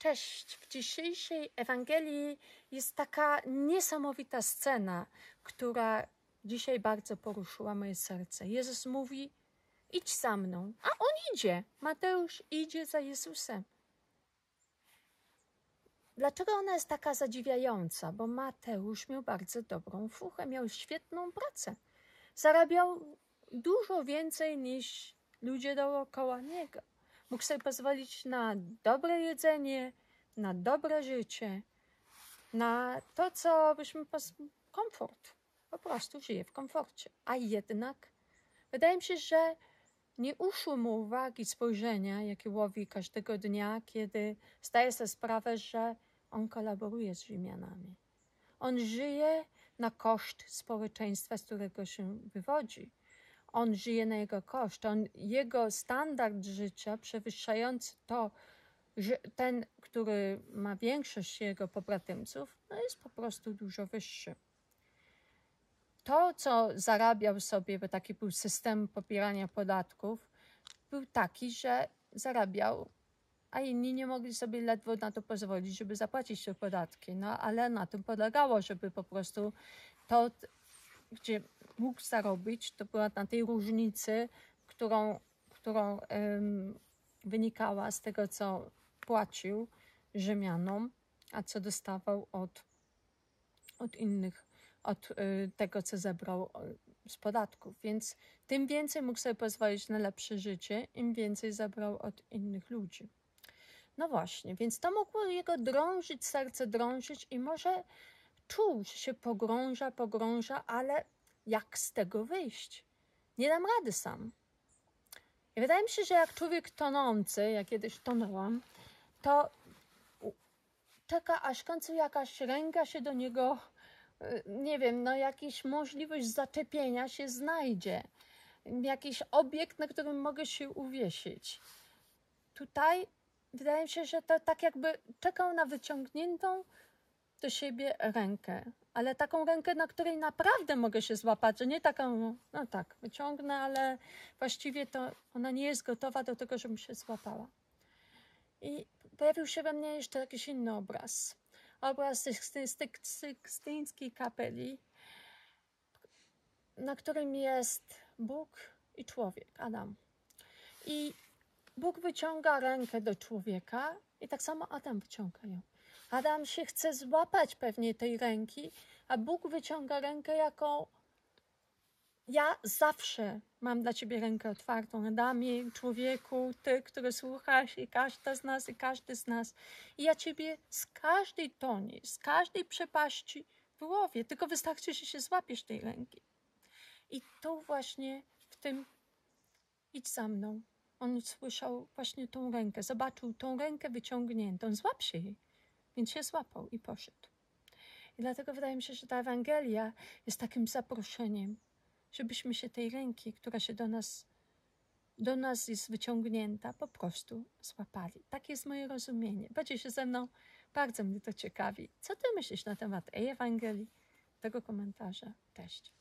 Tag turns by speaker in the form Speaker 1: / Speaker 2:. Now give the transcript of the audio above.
Speaker 1: Cześć, w dzisiejszej Ewangelii jest taka niesamowita scena, która dzisiaj bardzo poruszyła moje serce. Jezus mówi, idź za mną, a on idzie. Mateusz idzie za Jezusem. Dlaczego ona jest taka zadziwiająca? Bo Mateusz miał bardzo dobrą fuchę, miał świetną pracę. Zarabiał dużo więcej niż ludzie dookoła niego. Mógł sobie pozwolić na dobre jedzenie, na dobre życie, na to, co byśmy komfort. Po prostu żyje w komforcie. A jednak wydaje mi się, że nie uszło mu uwagi spojrzenia, jakie łowi każdego dnia, kiedy zdaje sobie sprawę, że on kolaboruje z Rzymianami. On żyje na koszt społeczeństwa, z którego się wywodzi. On żyje na jego koszt. Jego standard życia przewyższający to, że ten, który ma większość jego pobratymców, jest po prostu dużo wyższy. To, co zarabiał sobie, bo taki był system pobierania podatków, był taki, że zarabiał, a inni nie mogli sobie ledwo na to pozwolić, żeby zapłacić te podatki. No ale na tym polegało, żeby po prostu to, gdzie mógł zarobić, to była na tej różnicy, którą wynikała z tego, co płacił Rzymianom, a co dostawał od innych, od tego, co zebrał z podatków. Więc tym więcej mógł sobie pozwolić na lepsze życie, im więcej zabrał od innych ludzi. No właśnie, więc to mogło jego drążyć, serce drążyć i może czuł, że się pogrąża, ale jak z tego wyjść? Nie dam rady sam. I wydaje mi się, że jak człowiek tonący, ja kiedyś tonęłam, to czeka, aż w końcu jakaś ręka się do niego, nie wiem, jakaś możliwość zaczepienia się znajdzie. Jakiś obiekt, na którym mogę się uwiesić. Tutaj wydaje mi się, że to tak jakby czekał na wyciągniętą do siebie rękę, ale taką rękę, na której naprawdę mogę się złapać, że nie taką, no tak, wyciągnę, ale właściwie to ona nie jest gotowa do tego, żebym się złapała. I pojawił się we mnie jeszcze jakiś inny obraz. Obraz sykstyńskiej kapeli, na którym jest Bóg i człowiek, Adam. I Bóg wyciąga rękę do człowieka i tak samo Adam wyciąga ją. Adam się chce złapać pewnie tej ręki, a Bóg wyciąga rękę, jaką ja zawsze mam dla ciebie rękę otwartą. Adamie, człowieku, ty, który słuchasz, i każda z nas, i każdy z nas. I ja ciebie z każdej toni, z każdej przepaści wyłowię. Tylko wystarczy, że się złapiesz tej ręki. I tu właśnie w tym idź za mną. On słyszał właśnie tą rękę, zobaczył tą rękę wyciągniętą. Złap się jej. Więc się złapał i poszedł. I dlatego wydaje mi się, że ta Ewangelia jest takim zaproszeniem, żebyśmy się tej ręki, która się do nas jest wyciągnięta, po prostu złapali. Takie jest moje rozumienie. Będzie się ze mną, bardzo mnie to ciekawi. Co ty myślisz na temat tej Ewangelii, tego komentarza? Cześć.